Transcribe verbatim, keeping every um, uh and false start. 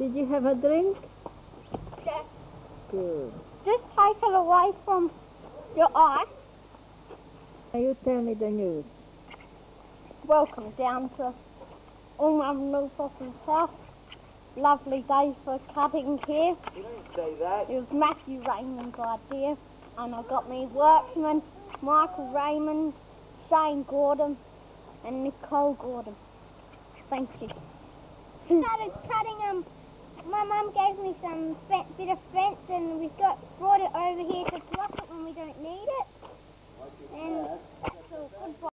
Did you have a drink? Yeah. Good. Just take it away from your eye. Now you tell me the news. Welcome down to All Mum Millsop's house. Lovely day for cutting here. You didn't say that. It was Matthew Raymond's idea, and I got me workmen, Michael Raymond, Shane Gordon, and Nicole Gordon. Thank you. I started cutting um. My mum gave me some fe bit of fence, and we've got brought it over here to block it when we don't need it. And so goodbye.